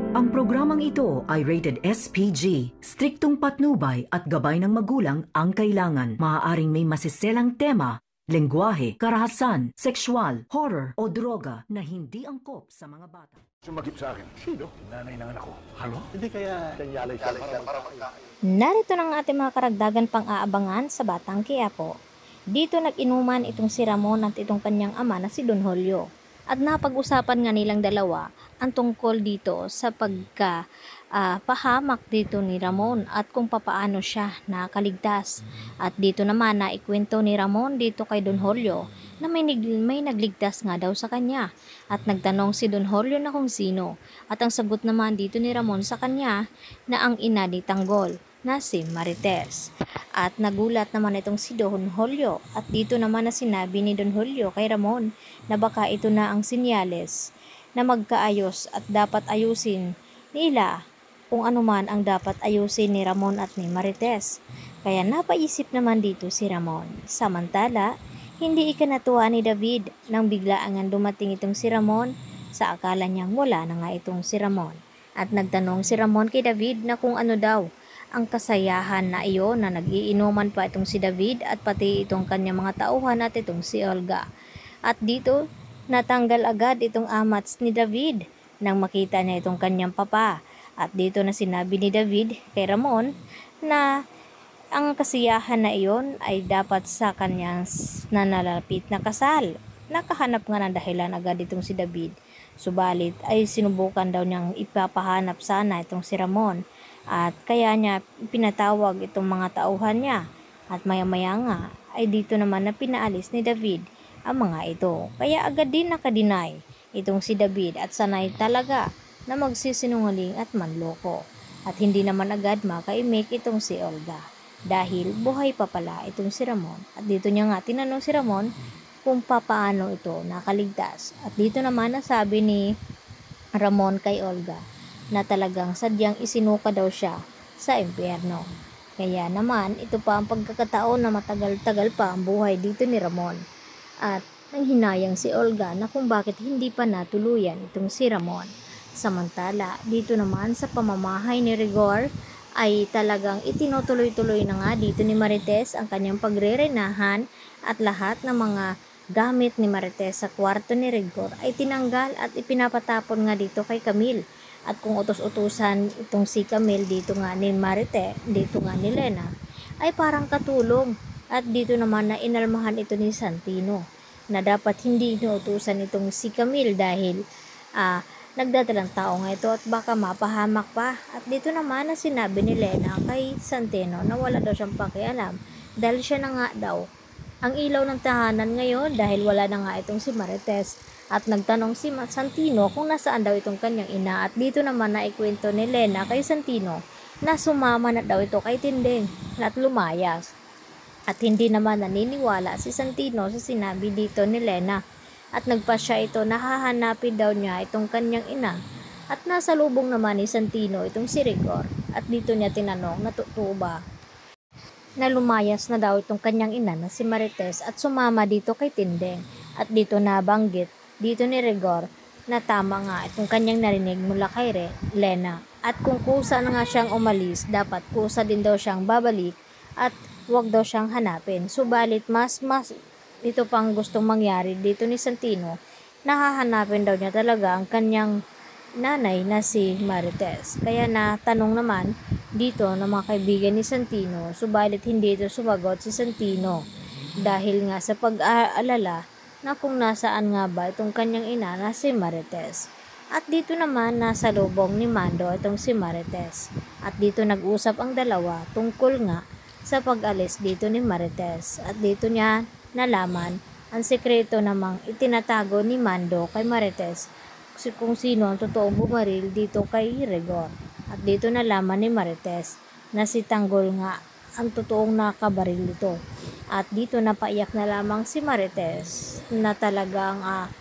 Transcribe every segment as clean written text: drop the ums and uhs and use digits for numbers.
Ang programang ito ay rated SPG. Striktong patnubay at gabay ng magulang ang kailangan. Maaaring may masiselang tema, lengguwahe, karahasan, sexual, horror o droga na hindi angkop sa mga bata. Sumagip sa akin. Sino? Nanay ng anak ko. Halo? Hindi kaya danyalay siya para Narito ng ating mga karagdagan pang-aabangan sa Batang Quiapo. Dito nag-inuman itong si Ramon at itong kanyang ama na si Don Julio. At napag-usapan nga nilang dalawa ang tungkol dito sa pahamak dito ni Ramon at kung papaano siya nakaligtas. At dito naman na ikwento ni Ramon dito kay Don Julio na may nagligtas nga daw sa kanya. At nagtanong si Don Julio na kung sino. At ang sagot naman dito ni Ramon sa kanya na ang ina ni Tanggol na si Marites. At nagulat naman itong si Don Julio at dito naman na sinabi ni Don Julio kay Ramon na baka ito na ang sinyales na magkaayos at dapat ayusin nila kung ano man ang dapat ayusin ni Ramon at ni Marites. Kaya napaisip naman dito si Ramon. Samantala, hindi ikinatuwa ni David nang biglaan dumating itong si Ramon sa akala niyang wala na nga itong si Ramon. At nagtanong si Ramon kay David na kung ano daw ang kasayahan na iyon na nagiinuman pa itong si David at pati itong kanyang mga tauhan at itong si Olga. At dito natanggal agad itong amats ni David nang makita niya itong kanyang papa. At dito na sinabi ni David kay Ramon na ang kasiyahan na iyon ay dapat sa kanyang nanalapit na kasal. Nakahanap nga ng dahilan agad itong si David. Subalit ay sinubukan daw niyang ipapahanap sana itong si Ramon. At kaya niya pinatawag itong mga tauhan niya. At maya-maya nga ay dito naman na pinaalis ni David ang mga ito. Kaya agad din nakadinay itong si David at sanay talaga na magsisinungaling at manloko. At hindi naman agad makaimik itong si Olga. Dahil buhay pa pala itong si Ramon. At dito niya nga tinanong si Ramon kung papaano ito nakaligtas. At dito naman nasabi ni Ramon kay Olga na talagang sadyang isinuka daw siya sa impyerno. Kaya naman ito pa ang pagkakataon na matagal-tagal pa ang buhay dito ni Ramon. At nanghinayang si Olga na kung bakit hindi pa natuluyan itong si Ramon. Samantala dito naman sa pamamahay ni Rigor ay talagang itinutuloy-tuloy na nga dito ni Marites ang kanyang pagrerenahan at lahat ng mga gamit ni Marites sa kwarto ni Rigor ay tinanggal at ipinapatapon nga dito kay Camille. At kung utos-utusan itong si Camille dito nga ni Marite, dito nga ni Lena, ay parang katulong. At dito naman na inalmahan ito ni Santino na dapat hindi inuutusan itong si Camille dahil nagdadalang tao nga ito at baka mapahamak pa. At dito naman na sinabi ni Lena kay Santino na wala daw siyang pakialam dahil siya na nga daw ang ilaw ng tahanan ngayon dahil wala na nga itong si Marites. At nagtanong si Santino kung nasaan daw itong kanyang ina. At dito naman na ikwento ni Lena kay Santino na sumama na daw ito kay Tinding at lumayas. At hindi naman naniniwala si Santino sa sinabi dito ni Lena. At nagpasya ito na hahanapin daw niya itong kanyang ina. At nasa lubong naman ni Santino itong si Rigor. At dito niya tinanong na totoo ba na lumayas na daw itong kanyang ina na si Marites at sumama dito kay Tinding. At dito nabanggit dito ni Rigor na tama nga itong kanyang narinig mula kay Lena. At kung kusa na nga siyang umalis, dapat kusa din daw siyang babalik at wag daw siyang hanapin. Subalit mas ito pang gustong mangyari dito ni Santino, nahahanapin daw niya talaga ang kanyang nanay na si Marites. Kaya natanong naman dito ng mga kaibigan ni Santino, subalit hindi ito sumagot si Santino dahil nga sa pag-aalala na kung nasaan nga ba itong kanyang ina na si Marites. At dito naman nasa lubong ni Mando itong si Marites. At dito nag-usap ang dalawa tungkol nga sa pag-alis dito ni Marites. At dito niya nalaman ang sekreto namang itinatago ni Mando kay Marites kung sino ang totoong bumaril dito kay Rigor. At dito nalaman ni Marites na si Tanggol nga ang totoong nakabaril nito. At dito napaiyak na lamang si Marites na talagang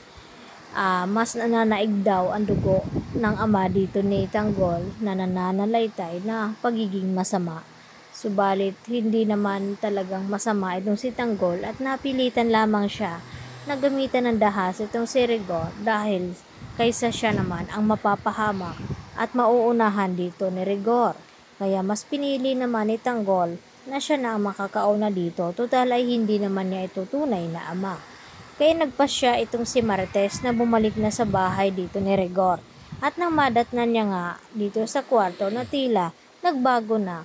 mas nananaig daw ang dugo ng ama dito ni Tanggol na nananalaytay na pagiging masama. Subalit hindi naman talagang masama itong si Tanggol at napilitan lamang siya na gamitan ng dahas itong si Rigor dahil kaysa siya naman ang mapapahamak at mauunahan dito ni Rigor. Kaya mas pinili naman ni Tanggol na siya na ang makakauna dito, total ay hindi naman niya ito tunay na ama. Kaya nagpasya itong si Marites na bumalik na sa bahay dito ni Rigor. At nang madatnan niya nga dito sa kwarto na tila nagbago na.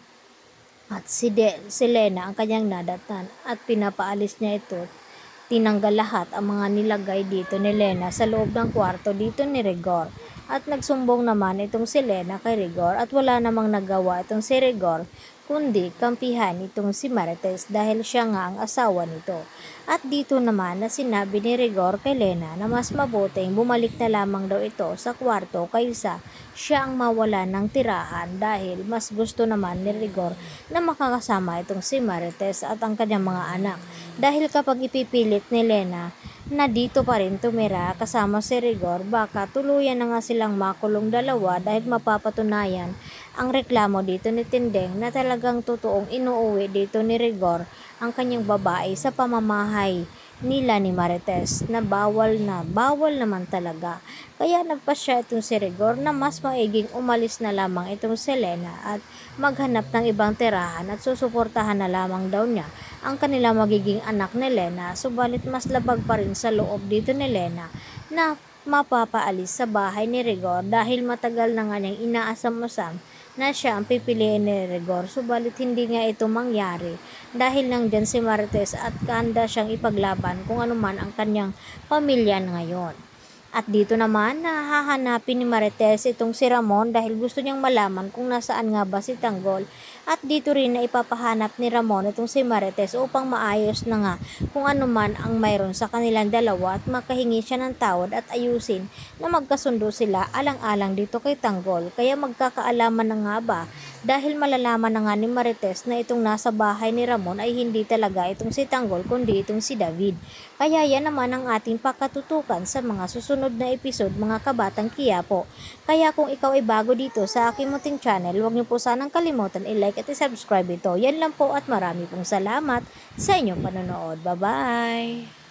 At si Lena ang kanyang nadatnan at pinapaalis niya ito. Tinanggal lahat ang mga nilagay dito ni Lena sa loob ng kwarto dito ni Rigor. At nagsumbong naman itong si Lena kay Rigor at wala namang nagawa itong si Rigor kundi kampihan itong si Marites dahil siya nga ang asawa nito. At dito naman na sinabi ni Rigor kay Lena na mas mabuting bumalik na lamang daw ito sa kwarto kaysa siya ang mawala ng tirahan dahil mas gusto naman ni Rigor na makakasama itong si Marites at ang kanyang mga anak. Dahil kapag ipipilit ni Lena na dito pa rin tumira kasama si Rigor, baka tuluyan na nga silang makulong dalawa dahil mapapatunayan ang reklamo dito ni Tindeng na talagang totoong inuuwi dito ni Rigor ang kanyang babae sa pamamahay nila ni Marites na bawal naman talaga. Kaya nagpasya itong si Rigor na mas maiging umalis na lamang itong si Lena at maghanap ng ibang tirahan at susuportahan na lamang daw niya ang kanila magiging anak ni Lena. Subalit mas labag pa rin sa loob dito ni Lena na mapapaalis sa bahay ni Rigor dahil matagal na nga niyang inaasam-asam na siya ang pipiliin ni Rigor. Subalit hindi nga ito mangyari dahil nandyan si Marites at handa siyang ipaglaban kung ano man ang kanyang pamilya ngayon. At dito naman nahahanapin ni Marites itong si Ramon dahil gusto niyang malaman kung nasaan nga ba si Tanggol. At dito rin na ipapahanap ni Ramon itong si Marites upang maayos na nga kung ano man ang mayroon sa kanilang dalawa at makahingi siya ng tawad at ayusin na magkasundo sila alang-alang dito kay Tanggol. Kaya magkakaalaman na nga ba dahil malalaman na nga ni Marites na itong nasa bahay ni Ramon ay hindi talaga itong si Tanggol kundi itong si David. Kaya yan naman ang ating pakatutukan sa mga susunod na episode mga kabatang Quiapo. Kaya kung ikaw ay bago dito sa aking munting channel, huwag niyo po sanang kalimutan i-like at i-subscribe ito. Yan lang po at marami pong salamat sa inyong panonood. Bye-bye!